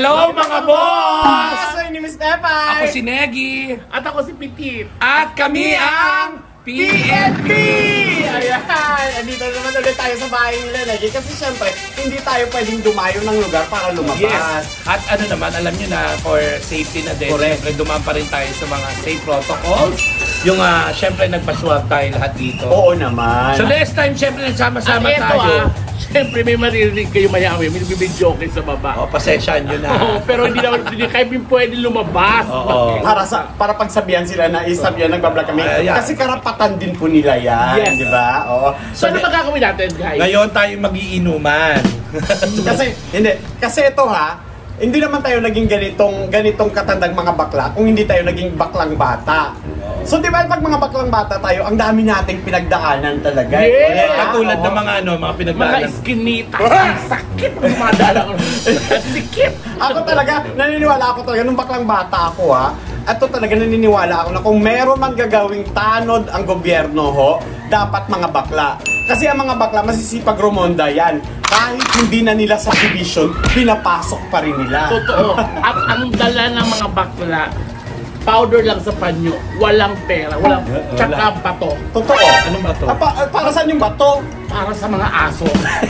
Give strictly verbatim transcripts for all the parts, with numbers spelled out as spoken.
Hello mga boss! Ako ni Miss Stefan! Ako si Negi! At ako si Petit! At kami ang P N P! Ayan! Andito naman ulit tayo sa bahay nila Negi kasi syempre hindi tayo pwedeng dumayo ng lugar para lumabas. Yes! At ano naman, alam nyo na for safety na din, syempre dumaan pa rin tayo sa mga safe protocols. Yung uh, syempre nagpaswab tayo lahat dito. Oo naman! So next time syempre nagsama-sama tayo. Ah, siyempre may maririnig kayo mayawi, may bibidyo kayo sa baba. Oh, pasensya nyo na. Oo, pero hindi naman hindi kayo pwede lumabas. Oo. Para sa para pagsabihan sila na isabihan nagbablog kami. Uh, yeah. Kasi karapatan din po nila yan, Yes. di ba? Oo. So, ano magagawin natin, guys? Ngayon tayo magiinuman. kasi hindi, kasi ito ha, hindi naman tayo naging ganitong ganitong katandang mga bakla kung hindi tayo naging baklang bata. So di ba pag mga baklang bata tayo, ang dami nating pinagdaanan talaga. Yeah. Eh, katulad ng mga ano, mga Mga pinagdaanan. iskinita. Ang sakit ng mga dala ko. Sikip. Ako talaga, naniniwala ako talaga, nung baklang bata ako ha, at to talaga naniniwala ako na kung meron man gagawing tanod ang gobyerno ho, dapat mga bakla. Kasi ang mga bakla, masisipag rumonda yan. Kahit hindi na nila sa division, pinapasok pa rin nila. Totoo. At ang dala ng mga bakla, powder lang sa panyo, walang pera, walang tsaka bato. Totoo. Anong bato? Ah, pa- para saan yung bato? Para sa mga aso.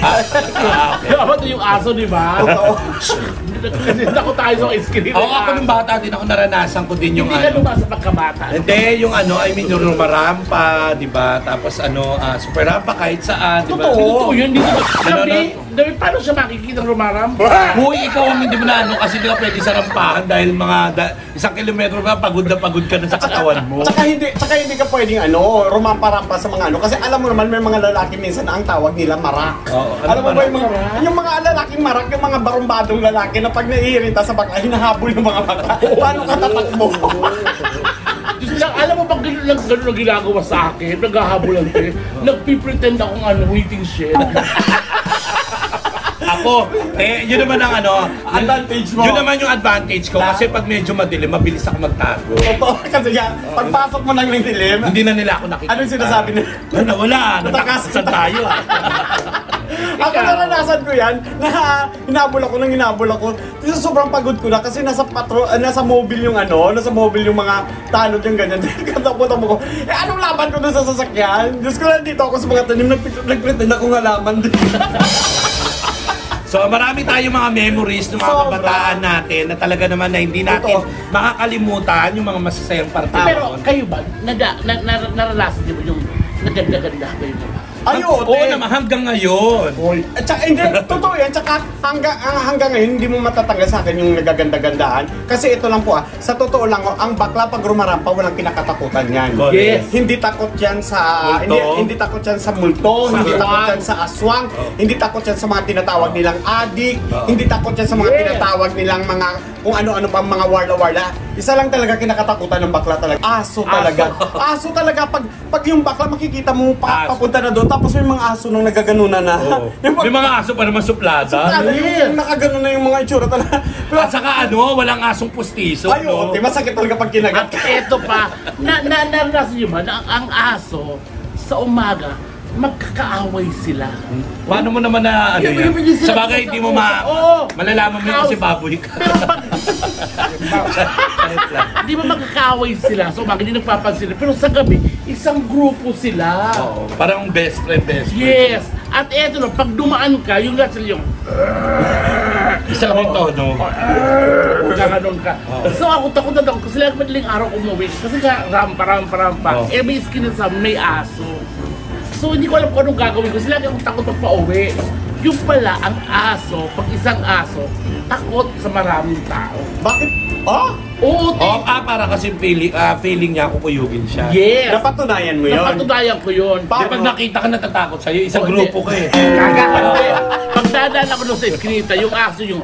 Ah, okay. Bato yung aso, di ba? Totoo. Kasi ako tayo sa iskinita. Ako, ako nung bata din ako, naranasan ko din yung Hindi ka ano. lumasa pagkabata. Hindi, yung ano, I mean, yung rumarampa, di ba? Tapos ano, ah, super rampa kahit saan, di ba? Totoo. Totoo yun, dito. Ano, Gabi, gabi, paano siya makikita ng rumaram? Huy, ikaw ang hindi mo na ano, kasi di ka pwede sa rampahan dahil mga da- isang kilometro ba, pagod na pagod ka na sa katawan mo. Tsaka hindi, tsaka hindi ka pwedeng ano, rumampa-rampa sa mga ano. Kasi alam mo naman, may mga lalaki minsan na ang tawag nila marak. Oo, ano alam mo ba marak? yung mga, yung mga lalaking marak, yung mga barumbadong lalaki na pag naiirita sa bakla, hinahabol ng mga bakla. Paano ka tatakbo? Diyos lang, alam mo pag gano'n lang gano'n ang ginagawa sa akin, naghahabulan ko eh, nagpipretend akong ano, waiting shed. Ako, eh, yun naman ang ano, Advantage mo. yun naman yung advantage ko kasi pag medyo madilim, mabilis ako magtago. Totoo, kasi yan, pagpasok mo lang ng dilim, Hindi na nila ako nakikita. ano yung sinasabi nila? Ano, wala. Natakasan tayo ah. Ako naranasan ko yan, na hinabol ako nang hinabol ako. Kasi sobrang pagod ko na kasi nasa patro, uh, nasa mobile yung ano, nasa mobile yung mga tanod yung ganyan. Katapot-tapot ko, eh anong laban ko dun sa sasakyan? Diyos ko, nandito ako sa mga tanim, nag- nag-pretend ako nga laman din. So marami tayong mga memories ng mga Sobra. kabataan natin na talaga naman na hindi natin Totoo. makakalimutan yung mga masasayang parte. Pero kayo ba, nada, na, na, naranasan niyo ba yung naganda-ganda kayo naman? Ayun, Oo eh. naman, hanggang ngayon. At saka, hindi, totoo yan. Tsaka hanggang, hanggang ngayon, hindi mo matatanggal sa akin yung nagaganda-gandaan. Kasi ito lang po ah, sa totoo lang, oh, ang bakla pag rumarampa, walang kinakatakutan yan. Yes. Hindi takot yan sa, Multo. hindi, hindi takot yan sa multo, Sa hindi aswang. takot yan sa aswang, hindi takot yan sa mga tinatawag nilang adik, Oo. hindi takot yan sa mga Yes. tinatawag nilang mga, kung ano-ano pang mga warla-warla. Isa lang talaga kinakatakutan ng bakla talaga. Aso talaga. Aso, talaga. Pag, pag yung bakla makikita mo pa, Aso. papunta na doon, tapos may mga aso nang nagaganunan na. Oo. Yung pag- May mga aso pa naman suplada. Suplada, Yes. yung nakaganon na yung mga itsura talaga. Pero, At saka ano, walang asong pustiso. ay, no? oo, di masakit talaga pag kinagat At ka. eto pa, na, na, naranasan niyo ba na ang, ang aso sa umaga, magkakaaway sila. Paano mo naman na ano Yung- yan? yung- yung sila- Sa bagay, hindi mo ma... Oo. Malalaman mo yun kasi baboy ka. Pero pag, Kahit lang. di ba magkakaaway sila sa umaga, hindi nagpapansin. Pero sa gabi, isang grupo sila. Oo, parang best friend, best friend. Yes. At eto no, pag dumaan ka, yung gasol yung Isa rin to, no? gaganon ka. So ako takot na takot kasi lang madaling araw umuwi. Kasi ka rampa, rampa, rampa. Oh. Eh may skin sa may aso. So hindi ko alam kung anong gagawin ko. Sila akong takot pag pauwi. Yung pala, ang aso, pag isang aso, takot sa maraming tao. Bakit? Oh, Oo, Oh, ah, para kasi feeling, ah, feeling niya kukuyugin siya. yes. napatunayan mo yun. Napatunayan ko yun. Di pag nakita ka natatakot sa'yo, isang Oh, grupo ka eh. Kagakante. Pag dadaan ako doon sa eskinita, yung aso yung...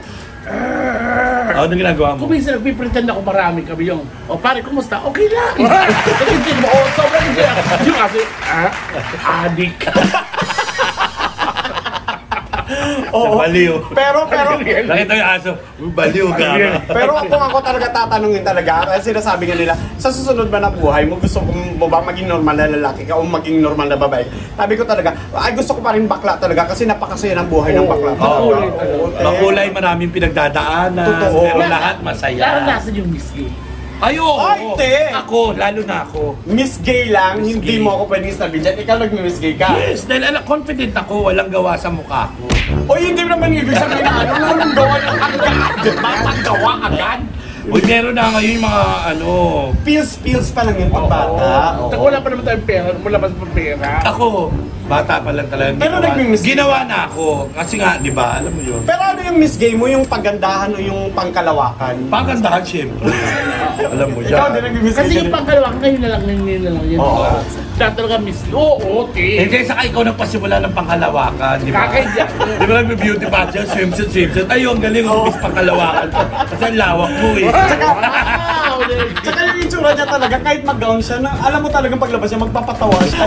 Oh, anong ginagawa mo? Kung minsan nagpipretend ako marami kami yung, o pare, kumusta? Okay lang. Hindi mo, o sobrang hindi. Yung aso, ah, adik. Oo. Baliw. Pero, pero, Nakita yung aso, "Uy, baliw ka. pero kung ako talaga tatanungin talaga, kasi sinasabi nga nila, sa susunod ba na buhay mo, gusto mo ba maging normal na lalaki ka o maging normal na babae? Sabi ko talaga, ay gusto ko pa rin bakla talaga kasi napakasaya ng buhay ng bakla. Oo. Oo, te. Makulay, maraming pinagdadaanan. Totoo. Pero lahat masaya. Naranasan yung Miss Gay. Ay, oo. Ay, te. Ako, lalo na ako. Miss Gay lang, Miss hindi Gay. mo ako pwedeng sabihin dyan. Ikaw nag-Miss Gay ka. Yes, dahil alam, confident ako, walang gawa sa mukha ko. O hindi naman ibig sabihin na ano, nung gawa ng agad. Mapagawa agad. Uy, meron na ngayon yung mga ano. Pills-pills pa lang yung pagbata. Saka wala pa naman tayong pera, wala pa naman pera. Ako, bata pa lang talaga. Pero ginawa. nagmi-miss Gay Ginawa ka? na ako. Kasi nga, di ba, alam mo yun. Pero ano yung Miss Gay mo, yung paggandahan o yung pangkalawakan? Pagandahan, syempre. Alam mo Ikaw din yan. nag-Miss Gay. Kasi yung pangkalawa, ngayon na lang, ngayon na lang yun. Oo. Dahil talaga Miss Gay. Oo, te. Hindi, saka ikaw nagpasimula ng pangkalawakan, di ba? Kakaidya. Di ba nagbe-beauty pageant, swimsuit, swimsuit. Ayun, galing ang miss pangkalawakan. Kasi ang lawak mo eh. Wow! Tsaka yung itsura niya talaga, kahit mag-gown siya, na, alam mo talagang paglabas niya, magpapatawa siya.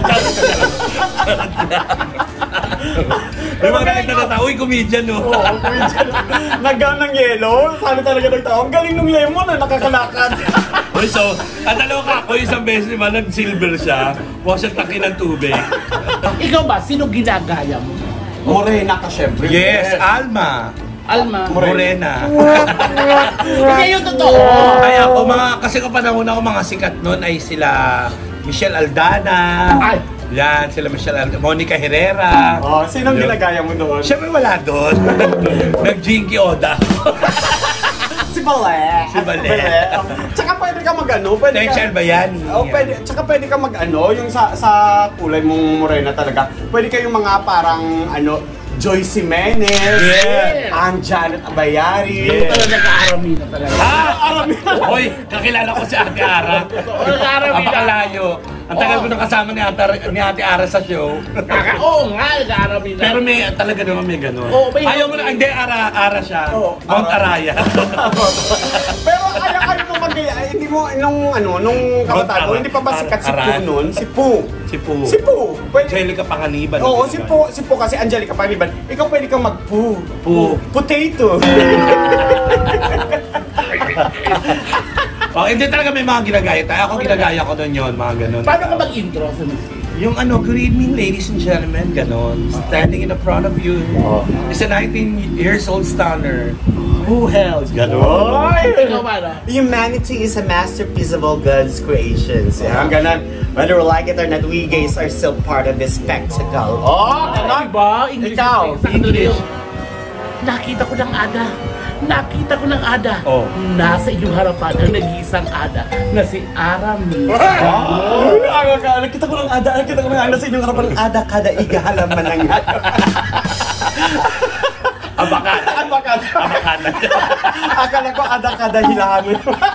Di ba nakita na tao, uy, comedian no? Oo, nag-gown ng yellow, sabi talaga ng tao, ang galing ng lemon na nakakalakad. Uy, so, at alam ka ako, isang beses di ba, nag-silver siya, huwag siyang taki ng tubig. Ikaw ba, sino ginagaya mo? Morena ka syempre. Yes, Alma. Alma. Morena. Hindi yung totoo. Ay ako, mga, kasi kapanahon ako, mga sikat noon ay sila Michelle Aldana. Ay. Yan, sila Michelle Aldana. Monica Herrera. Oh, sinong Yun. ginagaya mo doon? Siyempre wala doon. Nag-Jinky Oda. Si Bale. Si Bale. Oh. Tsaka pwede ka mag-ano, pwede ka... Michelle Bayani. Oh, pwede, tsaka pwede ka mag-ano, yung sa, sa kulay mong morena talaga. Pwede kayong mga parang, ano, Joyce Jimenez, Yeah. ang Janet Abayari. Ito talaga nag-aarami na talaga. Ah, Arami. Hoy, kakilala ko si Ate Ara. Nag-aarami na. Apakalayo. Ang tagal ko nang kasama ni Ate, ni Ate Ara sa show. Kaka, oo nga, nag-aarami na. Pero may talaga naman may ganun. Oo, may- Ayaw mo na, hindi, Ara, Ara siya. Oo, Mount Ara. Araya. Pero kaya kayo nung mag-gaya, eh, hindi mo, nung ano, nung kabataan mo, Ara- hindi pa ba sikat si Ara- Poo noon? Si Poo. Si Pu. Si Poo. Pwede, Angelica Panganiban. oo, si Poo, si Poo kasi Angelica Paniban. Ikaw pwede kang mag-Poo. Poo. Potato. Oh, hindi talaga may mga ginagaya tayo. Ako ginagaya ko doon yun, mga ganun. Paano ka mag-intro sa Miss Gay? Yung ano, good evening ladies and gentlemen, ganon. Standing in the front of you is a nineteen years old stunner. Who held? Ganon. Ikaw ba, no? Humanity is a masterpiece of all God's creations. Yeah, ang ganon. Whether we like it or not, we gays are still part of this spectacle. Oh, ganon. Diba? English. Ikaw, Sa kanila English. yung, nakita ko ng ada. Nakita ko ng ada. Oh. Nasa inyong harapan ang nag-iisang ada na si Arami. Oh, aga ka. Nakita ko ng ada. Nakita ko ng ada sa inyong harapan. Ada kada igahalaman ng Abakada. Abakada. Abakada. Akala ko ada kada hilangan.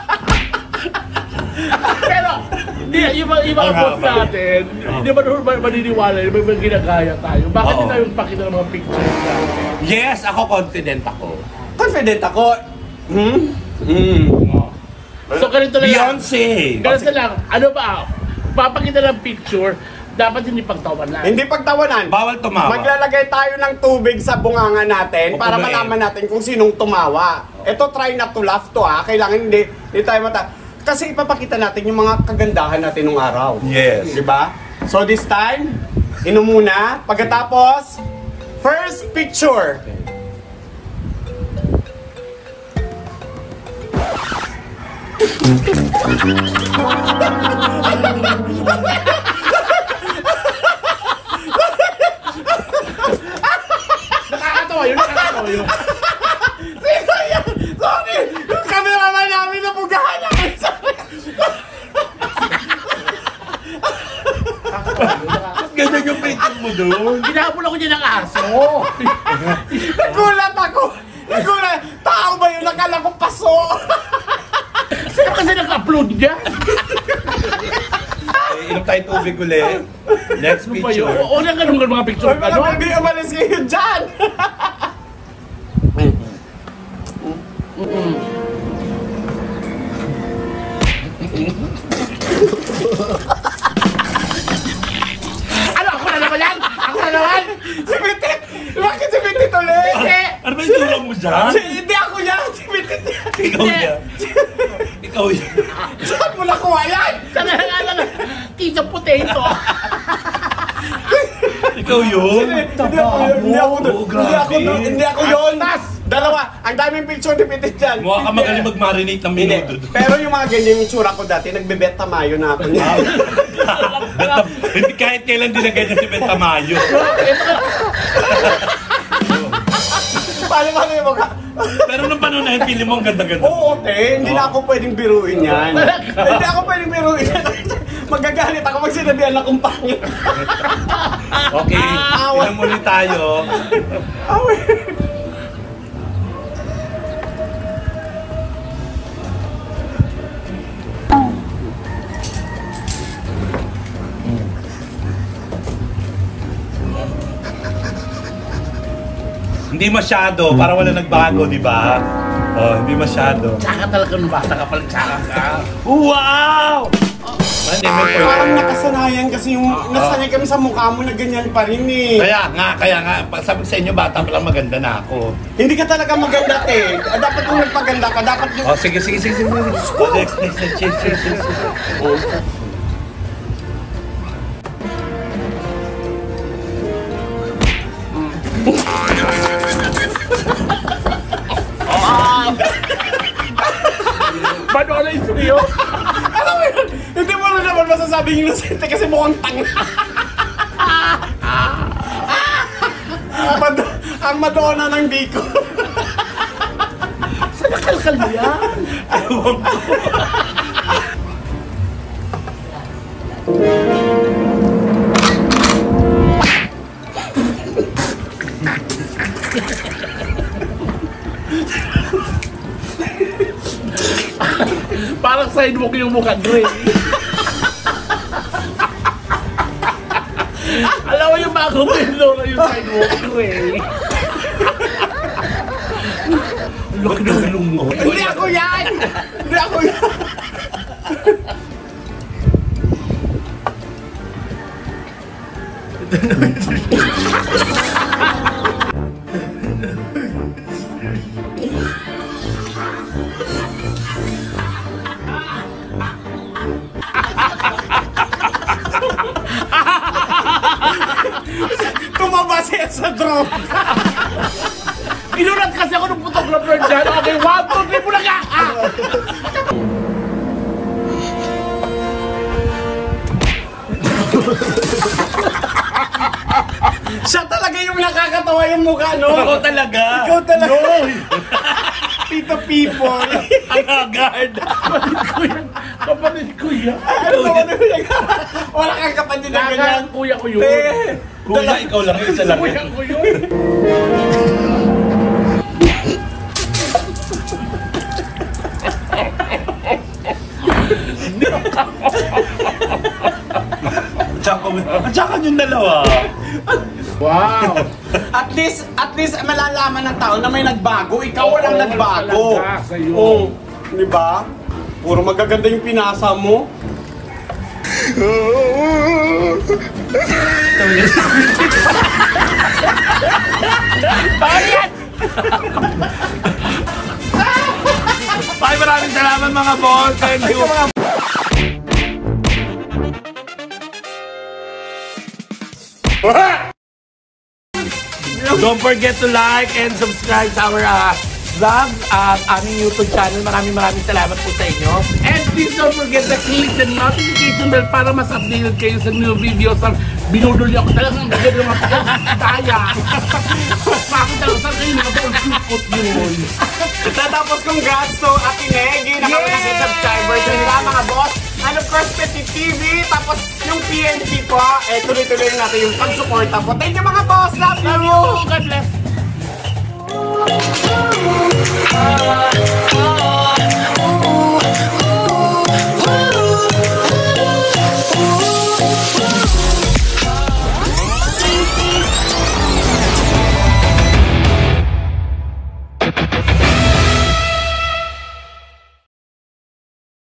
Pero, di, yung mga yung mga Ang boss haba. natin, hindi ba naman maniniwala, di ba may ginagaya tayo? Bakit Oo. hindi tayo pakita ng mga pictures natin? Yes, ako confident ako. Confident ako. Hmm? Hmm. So, ganito na lang. Beyonce. Ganito lang. Ano ba? Papakita ng picture, dapat hindi pagtawanan. Hindi pagtawanan. Bawal tumawa. Maglalagay tayo ng tubig sa bunganga natin para Pupunuin. malaman natin kung sinong tumawa. Ito, try not to laugh to ha. Kailangan hindi, hindi tayo mata... Kasi ipapakita natin yung mga kagandahan natin nung araw. Yes. Di ba? So this time, inom muna. Pagkatapos, first picture. Nakakatawa yun, nakakatawa yun. Sorry! Yung cameraman namin nabugahan namin. Sorry. Ganyan yung picture mo doon. Ginapon ako niya ng aso. Nagulat ako. Nagulat. Tao ba yun? Nakala ko paso. Sino kasi nag-upload niya? Eh, Inom tayo tubig ulit. Next Ano ba yun? picture. O, nang ganun mga picture. Huwag Ano? mo hindi umalis kayo dyan. Ano? Ako na naman yan? Ako na naman? Si Bitit! Bakit si Bitit ulit? Hindi! dyan? Si, hindi ako yan! Si Pitit yan! Ikaw yan. Ikaw yan. Saan mo nakuha yan? Sana nga lang, Tito Potato. Ikaw yun? Hindi ako yun! Hindi ako doon! Oo, Hindi ako doon! grabe. Hindi ako yun! Atas! Dalawa! Ang daming picture ni Pitit yan! Mukha ka magaling mag-marinate ng Hindi. minuto. Pero yung mga ganyan yung tsura ko dati, nagbe-bet tamayo na ako niya. Benta- Hindi kahit kailan din na ganyan si Bentamayo. Paano paano yung mukha? Pero nung panahon na yun, feeling mo ang ganda-ganda. Oo, te. Hindi na ako pwedeng biruin yan. Hindi ako pwedeng biruin yan. Magagalit ako pag sinabihan na kong pangit. Okay, inom ulit tayo. Away. Hindi masyado, para wala nagbago, di ba? Oh, hindi masyado. Tsaka talaga nung bata ka pala, tsaka ka. Wow! Hindi, may Parang point. nakasanayan kasi yung nasanay kami sa mukha mo na ganyan pa rin eh. Kaya nga, kaya nga, pag sabi ko sa inyo, bata pa lang maganda na ako. Hindi ka talaga maganda, te. Ah, Dapat kung nagpaganda ka, dapat yung... Oh, sige, sige, sige, sige. Oh, next, next, next, cheers, cheers, cheers. Paano ka na isuriyo? Alam mo yun, hindi mo na naman masasabing inosente kasi mukhang tanga. Mad- ang Madonna ng Bicol. Saan nakalkal mo yan? Ewan ko. Parang sidewalk yung mukha, Gray. Alam mo yung bagong pilo na yung sidewalk, Gray. Laki ng ilong mo. Hindi ako yan! Hindi ako yan! Tumaba siya sa drone! Inulat kasi ako ng photographer dyan. Okay, one, two, three, muna ka! Ah! Siya talaga yung nakakatawa yung mukha, no? Ikaw talaga. Ikaw talaga. Tito People. Ang agad. Kapatid ko yan. Kapatid ko yan. Ano naman yung wala kang kapatid na ganyan. Nakakang kuya ko yun. Te, Kuya, ikaw lang, isa lang. Kuya ko yun. Tsaka, tsaka yung dalawa. Wow. At least, at least malalaman ng tao na may nagbago. Ikaw walang Oo, nagbago. talaga sa'yo. Oo. Di ba? Puro magaganda yung pinasa mo. Bakit yan? Bye, maraming salamat mga boss. Thank you. Don't forget to like and subscribe sa our uh, vlog at aming YouTube channel. Maraming maraming salamat po sa inyo. And please don't forget to click the notification bell para mas updated kayo sa new videos. Ang binudol niyo ako talagang bigyan ng mga daya. Bakit talaga saan kayo nakapag-shoot yun? Tatapos congrats to Ate Negi na kami Yes! ng subscribers nila mga boss. And of course, Petit T V. Tapos yung P N P po, eh tuloy-tuloy natin yung pagsuporta po. Thank you mga boss. Love you. Love you. God bless.